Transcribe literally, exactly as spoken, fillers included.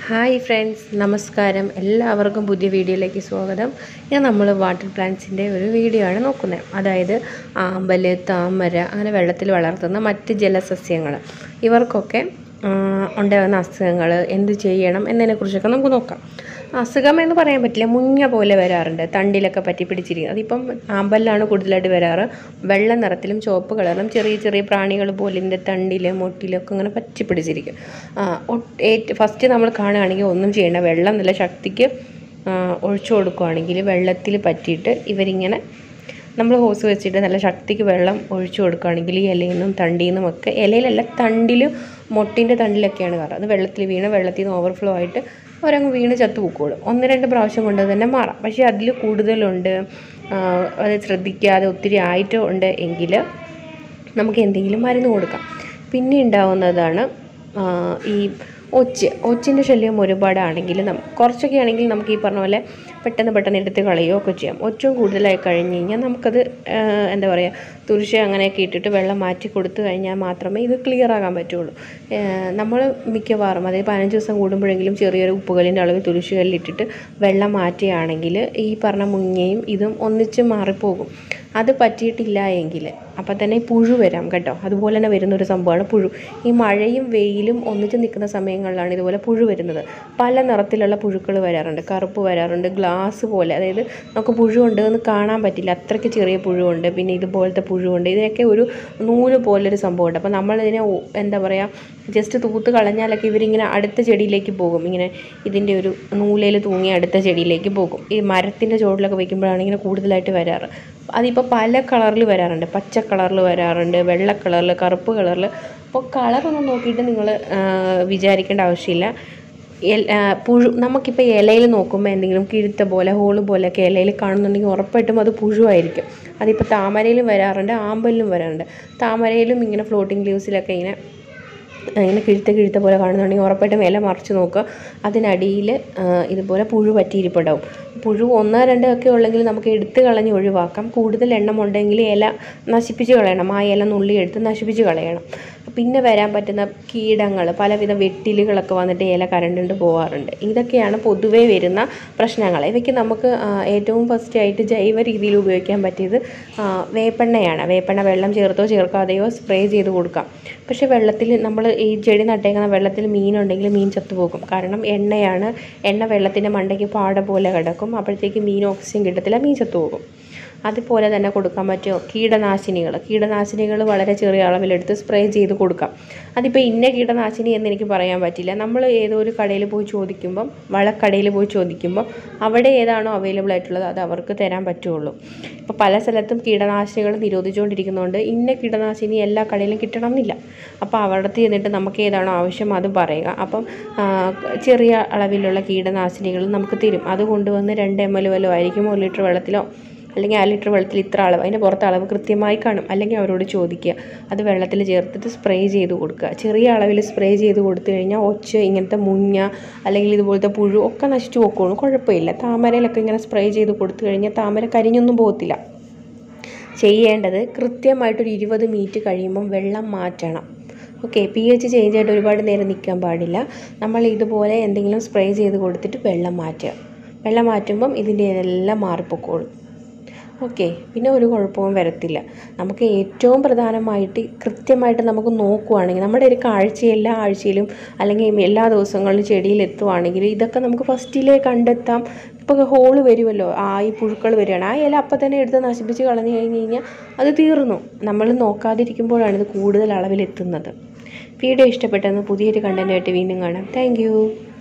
Hi friends, നമസ്കാരം. എല്ലാവർക്കും പുതിയ വീഡിയോയിലേക്ക് സ്വാഗതം. ഞാൻ നമ്മൾ വാട്ടർ പ്ലാന്റ്സിൻ്റെ ഒരു വീഡിയോ ആണ് നോക്കുന്നത്. അതായത് ആമ്പൽ, താമര, അങ്ങനെ വെള്ളത്തിൽ വളർത്തുന്ന മറ്റ് ജലസസ്യങ്ങൾ, ഇവർക്കൊക്കെ ഉണ്ടാകുന്ന അസുഖങ്ങൾ എന്ത് ചെയ്യണം എന്നതിനെക്കുറിച്ചൊക്കെ നമുക്ക് നോക്കാം. അസുഖം എന്ന് പറയാൻ പറ്റില്ല, മുഞ്ഞ പോലെ വരാറുണ്ട്, തണ്ടിലൊക്കെ പറ്റി പിടിച്ചിരിക്കുന്നത്. അതിപ്പം ആമ്പലിലാണ് കൂടുതലായിട്ട് വരാറ്. വെള്ള നിറത്തിലും ചുവപ്പ് കളറിലും ചെറിയ ചെറിയ പ്രാണികൾ പോലെ ഇതിൻ്റെ തണ്ടിൽ മുട്ടിലൊക്കെ ഇങ്ങനെ പറ്റി പിടിച്ചിരിക്കും. ഫസ്റ്റ് നമ്മൾ കാണുകയാണെങ്കിൽ ഒന്നും ചെയ്യേണ്ട, വെള്ളം നല്ല ശക്തിക്ക് ഒഴിച്ചു കൊടുക്കുകയാണെങ്കിൽ വെള്ളത്തിൽ പറ്റിയിട്ട് ഇവരിങ്ങനെ നമ്മൾ ഹോസ് വെച്ചിട്ട് നല്ല ശക്തിക്ക് വെള്ളം ഒഴിച്ചു കൊടുക്കുകയാണെങ്കിൽ ഈ ഇലയിൽ നിന്നും തണ്ടിൽ നിന്നും ഒക്കെ, ഇലയിലല്ല തണ്ടിലും മുട്ടിൻ്റെ തണ്ടിലൊക്കെയാണ് കാരണം, അത് വെള്ളത്തിൽ വീണ് വെള്ളത്തിൽ നിന്ന് ഓവർഫ്ലോ ആയിട്ട് ഒരങ്ങ് വീണ് ചത്തു പൊക്കോളും. ഒന്ന് രണ്ട് പ്രാവശ്യം കൊണ്ട് തന്നെ മാറാം. പക്ഷേ അതിൽ കൂടുതലുണ്ട്, അത് ശ്രദ്ധിക്കാതെ ഒത്തിരി ആയിട്ട് ഉണ്ട് എങ്കിൽ നമുക്ക് എന്തെങ്കിലും മരുന്ന് കൊടുക്കാം. പിന്നെ ഉണ്ടാവുന്നതാണ് ഈ ഒച്ച്. ഒച്ചിൻ്റെ ശല്യം ഒരുപാടാണെങ്കിൽ നമുക്ക് കുറച്ചൊക്കെ ആണെങ്കിൽ നമുക്ക് ഈ പറഞ്ഞ പോലെ പെട്ടെന്ന് പെട്ടെന്ന് എടുത്ത് കളയുകയോ ഒക്കെ ചെയ്യാം. ഒച്ചും കൂടുതലായി കഴിഞ്ഞ് കഴിഞ്ഞാൽ നമുക്കത് എന്താ പറയുക, തുരിശ അങ്ങനെയൊക്കെ ഇട്ടിട്ട് വെള്ളം മാറ്റി കൊടുത്തു കഴിഞ്ഞാൽ മാത്രമേ ഇത് ക്ലിയർ ആകാൻ പറ്റുള്ളൂ. നമ്മൾ മിക്കവാറും അതായത് പതിനഞ്ച് ദിവസം കൂടുമ്പോഴെങ്കിലും ചെറിയൊരു ഉപ്പുകല്ലിൻ്റെ അളവിൽ തുരിശ് കല്ലിട്ടിട്ട് വെള്ളം മാറ്റുകയാണെങ്കിൽ ഈ പറഞ്ഞ മുഞ്ഞയും ഇതും ഒന്നിച്ച് മാറിപ്പോകും. അത് പറ്റിയിട്ടില്ല എങ്കിൽ അപ്പം തന്നെ പുഴു വരാം കേട്ടോ. അതുപോലെ തന്നെ വരുന്നൊരു സംഭവമാണ് പുഴു. ഈ മഴയും വെയിലും ഒന്നിച്ച് നിൽക്കുന്ന സമയങ്ങളിലാണ് ഇതുപോലെ പുഴു വരുന്നത്. പല നിറത്തിലുള്ള പുഴുക്കൾ വരാറുണ്ട്. കറുപ്പ് വരാറുണ്ട്, ഗ്ലാസ് പോലെ, അതായത് നമുക്ക് പുഴു ഉണ്ട് എന്ന് കാണാൻ പറ്റില്ല, അത്രയ്ക്ക് ചെറിയ പുഴുവുണ്ട്. പിന്നെ ഇതുപോലത്തെ പുഴുവുണ്ട്. ഇതിനൊക്കെ ഒരു നൂല് പോലൊരു സംഭവമുണ്ട്. അപ്പോൾ നമ്മളിതിനെ എന്താ പറയുക, ജസ്റ്റ് തൂത്ത് കളഞ്ഞാലൊക്കെ ഇവരിങ്ങനെ അടുത്ത ചെടിയിലേക്ക് പോകും. ഇങ്ങനെ ഇതിൻ്റെ ഒരു നൂലയിൽ തൂങ്ങി അടുത്ത ചെടിയിലേക്ക് പോകും. ഈ മരത്തിൻ്റെ ചുവട്ടിലൊക്കെ വയ്ക്കുമ്പോഴാണ് ഇങ്ങനെ കൂടുതലായിട്ട് വരാറ്. അതിപ്പോൾ പല കളറിൽ വരാറുണ്ട്. പച്ച കളറിൽ വരാറുണ്ട്, വെള്ള കളറിൽ, കറുപ്പ് കളറിൽ. അപ്പോൾ കളറൊന്നും നോക്കിയിട്ട് നിങ്ങൾ വിചാരിക്കേണ്ട ആവശ്യമില്ല. പുഴു നമുക്കിപ്പോൾ ഇലയിൽ നോക്കുമ്പോൾ എന്തെങ്കിലും കിഴുത്ത പോലെ ഹോള് പോലെയൊക്കെ ഇലയിൽ കാണുന്നുണ്ടെങ്കിൽ ഉറപ്പായിട്ടും അത് പുഴുവായിരിക്കും. അതിപ്പോൾ താമരയിലും വരാറുണ്ട്, ആമ്പലിലും വരാറുണ്ട്. താമരയിലും ഇങ്ങനെ ഫ്ലോട്ടിങ് ലീവ്സിലൊക്കെ ഇങ്ങനെ ഇങ്ങനെ കിഴുത്ത കിഴുത്ത പോലെ കാണുന്നുണ്ടെങ്കിൽ ഉറപ്പായിട്ടും ഇല മറിച്ച് നോക്കുക. അതിനടിയിൽ ഇതുപോലെ പുഴു പറ്റിയിരിപ്പുണ്ടാവും. പുഴു ഒന്നോ രണ്ടോ ഒക്കെ ഉള്ളെങ്കിൽ നമുക്ക് എടുത്ത് കളഞ്ഞ് ഒഴിവാക്കാം. കൂടുതൽ എണ്ണം ഉണ്ടെങ്കിൽ ഇല നശിപ്പിച്ച് കളയണം. ആ ഇല നുള്ളി എടുത്ത് നശിപ്പിച്ച് കളയണം. പിന്നെ വരാൻ പറ്റുന്ന കീടങ്ങൾ, പലവിധ വെട്ടിലുകളൊക്കെ വന്നിട്ട് ഇല കരണ്ടുകൊണ്ട് പോകാറുണ്ട്. ഇതൊക്കെയാണ് പൊതുവേ വരുന്ന പ്രശ്നങ്ങൾ. ഇവയ്ക്ക് നമുക്ക് ഏറ്റവും ഫസ്റ്റ് ആയിട്ട് ജൈവ രീതിയിൽ ഉപയോഗിക്കാൻ പറ്റിയത് വേപ്പെണ്ണയാണ്. വേപ്പെണ്ണ വെള്ളം ചേർത്തോ ചേർക്കാതെയോ സ്പ്രേ ചെയ്ത് കൊടുക്കാം. പക്ഷേ വെള്ളത്തിൽ നമ്മൾ ഈ ചെടി നട്ടേക്കുന്ന വെള്ളത്തിൽ മീനുണ്ടെങ്കിൽ മീൻ ചത്തുപോകും. കാരണം എണ്ണയാണ്. എണ്ണ വെള്ളത്തിൻ്റെ മണ്ടയ്ക്ക് പാട പോലെ കിടക്കും. അപ്പോഴത്തേക്ക് മീൻ ഓക്സിജൻ കിട്ടത്തില്ല, മീൻ ചത്തുപോകും. അതുപോലെ തന്നെ കൊടുക്കാൻ പറ്റുമോ കീടനാശിനികൾ. കീടനാശിനികൾ വളരെ ചെറിയ അളവിലെടുത്ത് സ്പ്രേ ചെയ്ത് കൊടുക്കാം. അതിപ്പോൾ ഇന്ന കീടനാശിനി എന്ന് എനിക്ക് പറയാൻ പറ്റില്ല. നമ്മൾ ഏതോ ഒരു കടയിൽ പോയി ചോദിക്കുമ്പം, വളക്കടയിൽ പോയി ചോദിക്കുമ്പോൾ അവിടെ ഏതാണോ അവൈലബിൾ ആയിട്ടുള്ളത് അത് അവർക്ക് തരാൻ പറ്റുള്ളൂ. ഇപ്പോൾ പല സ്ഥലത്തും കീടനാശിനികൾ നിരോധിച്ചുകൊണ്ടിരിക്കുന്നതുകൊണ്ട് ഇന്ന കീടനാശിനി എല്ലാ കടയിലും കിട്ടണം എന്നില്ല. അപ്പോൾ അവിടുത്തെ ചെന്നിട്ട് നമുക്ക് ഏതാണോ ആവശ്യം അത് പറയുക. അപ്പം ചെറിയ അളവിലുള്ള കീടനാശിനികൾ നമുക്ക് തരും. അത് കൊണ്ടുവന്ന് രണ്ട് എം എൽ വല്ലോ ആയിരിക്കും, ഒരു ലിറ്റർ വെള്ളത്തിലോ അല്ലെങ്കിൽ അര ലിറ്റർ വെള്ളത്തിൽ ഇത്ര അളവ്, അതിൻ്റെ പുറത്ത് അളവ് കൃത്യമായി കാണും. അല്ലെങ്കിൽ അവരോട് ചോദിക്കുക, അത് വെള്ളത്തിൽ ചേർത്തിട്ട് സ്പ്രേ ചെയ്ത് കൊടുക്കുക. ചെറിയ അളവിൽ സ്പ്രേ ചെയ്ത് കൊടുത്തു കഴിഞ്ഞാൽ ഒച്ച്, ഇങ്ങനത്തെ മുഞ്ഞ അല്ലെങ്കിൽ ഇതുപോലത്തെ പുഴു ഒക്കെ നശിച്ചു പോക്കോളും, കുഴപ്പമില്ല. താമരയിലൊക്കെ ഇങ്ങനെ സ്പ്രേ ചെയ്ത് കൊടുത്തു കഴിഞ്ഞാൽ താമര കരിഞ്ഞൊന്നും പോകത്തില്ല. ചെയ്യേണ്ടത് കൃത്യമായിട്ടൊരു ഇരുപത് മിനിറ്റ് കഴിയുമ്പം വെള്ളം മാറ്റണം. ഓക്കെ, പി എച്ച് ചേഞ്ച് ആയിട്ട് ഒരുപാട് നേരം നിൽക്കാൻ പാടില്ല. നമ്മൾ ഇതുപോലെ എന്തെങ്കിലും സ്പ്രേ ചെയ്ത് കൊടുത്തിട്ട് വെള്ളം മാറ്റുക. വെള്ളം മാറ്റുമ്പം ഇതിൻ്റെ എല്ലാം മാറിപ്പോക്കോളും. ഓക്കെ, പിന്നെ ഒരു കുഴപ്പവും വരത്തില്ല. നമുക്ക് ഏറ്റവും പ്രധാനമായിട്ട് കൃത്യമായിട്ട് നമുക്ക് നോക്കുവാണെങ്കിൽ, നമ്മുടെ ഒരു ആഴ്ച എല്ലാ ആഴ്ചയിലും അല്ലെങ്കിൽ എല്ലാ ദിവസങ്ങളിലും ചെടിയിൽ എത്തുവാണെങ്കിൽ ഇതൊക്കെ നമുക്ക് ഫസ്റ്റിലേ കണ്ടെത്താം. ഇപ്പോൾ ഹോള് വരുമല്ലോ, ആ ഈ പുഴുക്കൾ വരികയാണ്, ആ ഇല അപ്പം തന്നെ എടുത്ത് നശിപ്പിച്ച് കളഞ്ഞു കഴിഞ്ഞ് കഴിഞ്ഞാൽ അത് തീർന്നു. നമ്മൾ നോക്കാതിരിക്കുമ്പോഴാണ് ഇത് കൂടുതൽ അളവിലെത്തുന്നത്. വീഡിയോ ഇഷ്ടപ്പെട്ടെന്ന് പുതിയൊരു കണ്ടൻറ്റുമായിട്ട് വീണ്ടും കാണാം. താങ്ക്